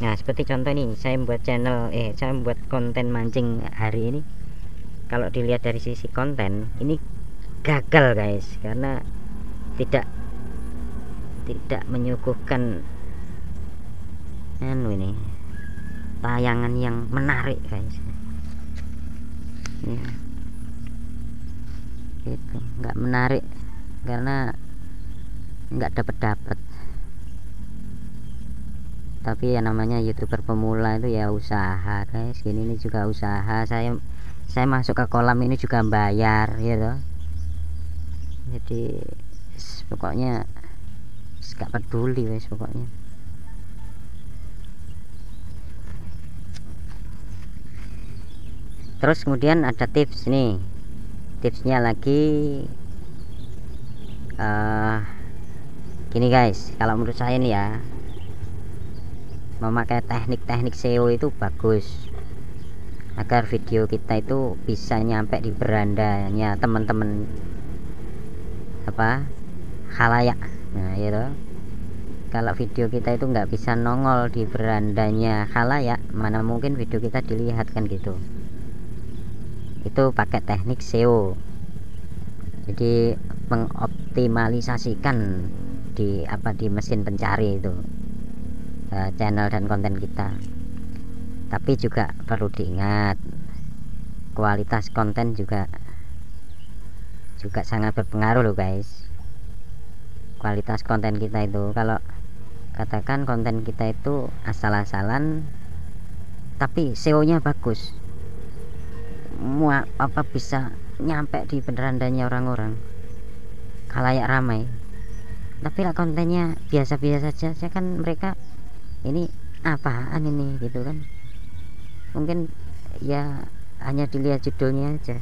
Nah, seperti contoh nih, saya membuat konten mancing hari ini. Kalau dilihat dari sisi konten, ini gagal guys, karena tidak menyuguhkan ini tayangan yang menarik guys. Ya, itu nggak menarik karena nggak dapat. Tapi ya namanya YouTuber pemula itu ya usaha guys. Ini juga usaha. Saya masuk ke kolam ini juga bayar gitu. Jadi pokoknya gak peduli guys pokoknya. Terus kemudian ada tips nih. Tipsnya lagi gini guys, kalau menurut saya nih ya, memakai teknik-teknik SEO itu bagus agar video kita itu bisa nyampe di berandanya teman-teman khalayak. Nah gitu, kalau video kita itu nggak bisa nongol di berandanya khalayak, mana mungkin video kita dilihat kan gitu. Itu pakai teknik SEO, jadi mengoptimalisasikan di mesin pencari itu channel dan konten kita. Tapi juga perlu diingat, kualitas konten juga sangat berpengaruh loh guys. Kualitas konten kita itu, kalau katakan konten kita itu asal-asalan tapi SEO-nya bagus, bisa nyampe di berandanya orang-orang khalayak ramai. Tapi lah kontennya biasa-biasa saja kan, mereka ini apaan ini gitu kan, mungkin ya hanya dilihat judulnya aja.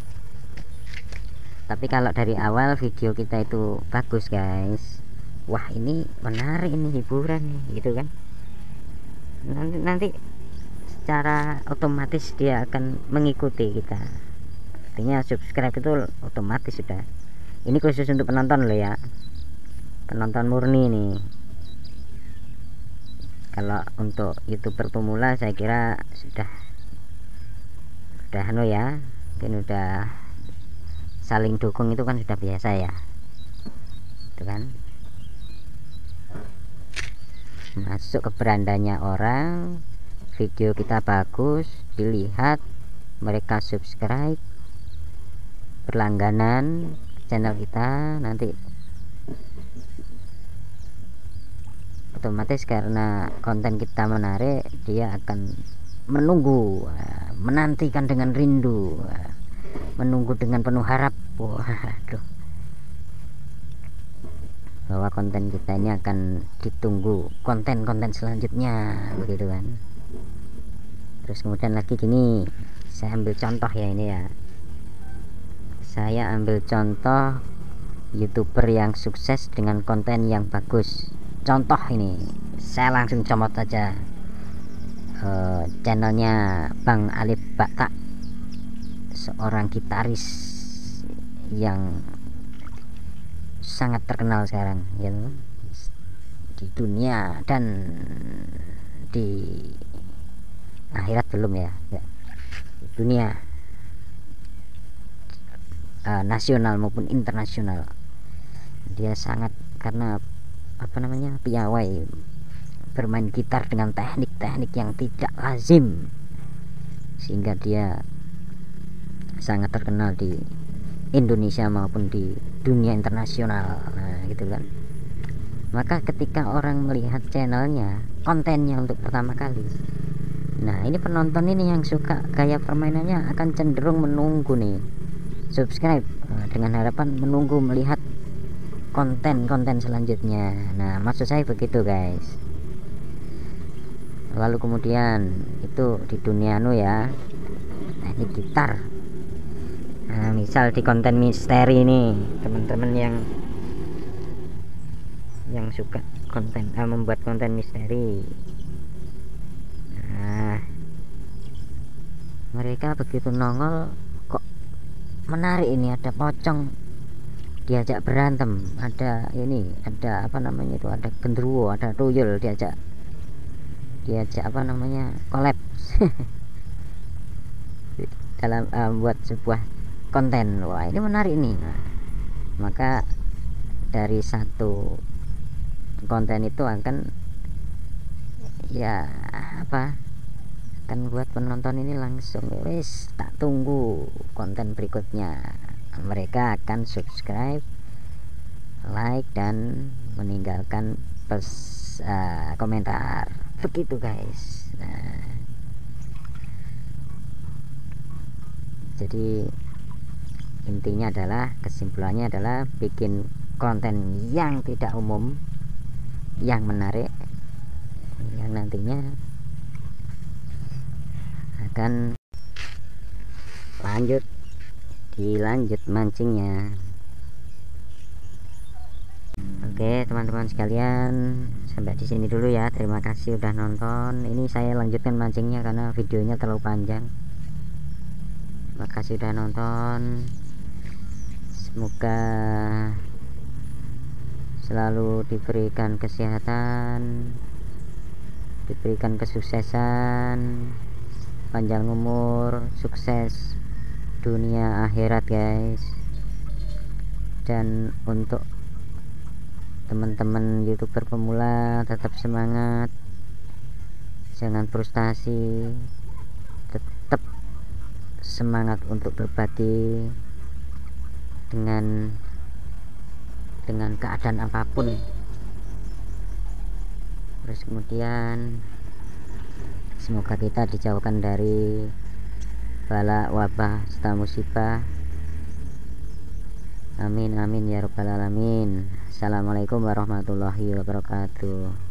Tapi kalau dari awal video kita itu bagus guys, wah ini menarik, ini hiburan nih gitu kan, nanti secara otomatis dia akan mengikuti kita. Artinya subscribe itu otomatis sudah. Ini khusus untuk penonton loh ya, penonton murni nih. Kalau untuk YouTuber pemula saya kira sudah ya, mungkin udah saling dukung, itu kan sudah biasa ya, itu kan. Masuk ke berandanya orang, video kita bagus dilihat, mereka subscribe, berlangganan channel kita, nanti otomatis karena konten kita menarik, dia akan menunggu, menantikan dengan rindu, menunggu dengan penuh harap. Waduh, bahwa konten kita ini akan ditunggu konten-konten selanjutnya begitu kan. Terus kemudian lagi gini, saya ambil contoh ya, ini ya, saya ambil contoh YouTuber yang sukses dengan konten yang bagus. Contoh ini, saya langsung comot aja channelnya Bang Alif Bakta, seorang gitaris yang sangat terkenal sekarang ya, di dunia dan di akhirat belum ya, di dunia nasional maupun internasional. Dia sangat, karena piawai bermain gitar dengan teknik-teknik yang tidak lazim, sehingga dia sangat terkenal di Indonesia maupun di dunia internasional. Nah gitu kan. Maka ketika orang melihat channelnya, kontennya untuk pertama kali, nah ini penonton ini yang suka gaya permainannya akan cenderung menunggu nih, subscribe, dengan harapan menunggu melihat konten-konten selanjutnya. Nah maksud saya begitu guys. Lalu kemudian itu di dunia ya, teknik gitar. Nah misal di konten misteri nih, teman-teman yang suka konten membuat konten misteri, nah mereka begitu nongol kok menarik, ini ada pocong diajak berantem, ada ini, ada ada genderuwo, ada tuyul diajak diajak apa namanya collab dalam buat sebuah konten. Wah, ini menarik nih. Nah, maka dari satu konten itu akan ya apa, akan buat penonton ini langsung wes tak tunggu konten berikutnya. Mereka akan subscribe, like, dan meninggalkan komentar, begitu guys. Nah, jadi intinya adalah, kesimpulannya adalah bikin konten yang tidak umum, yang menarik, yang nantinya akan dilanjut mancingnya. Oke teman-teman sekalian, sampai di sini dulu ya. Terima kasih udah nonton. Ini saya lanjutkan mancingnya karena videonya terlalu panjang. Terima kasih udah nonton. Semoga selalu diberikan kesehatan, diberikan kesuksesan, panjang umur, sukses dunia akhirat guys. Dan untuk teman-teman youtuber pemula, tetap semangat, jangan frustasi, tetap semangat untuk berbagi dengan keadaan apapun. Terus kemudian semoga kita dijauhkan dari bala, wabah, serta musibah. Amin amin ya rabbal alamin. Assalamualaikum warahmatullahi wabarakatuh.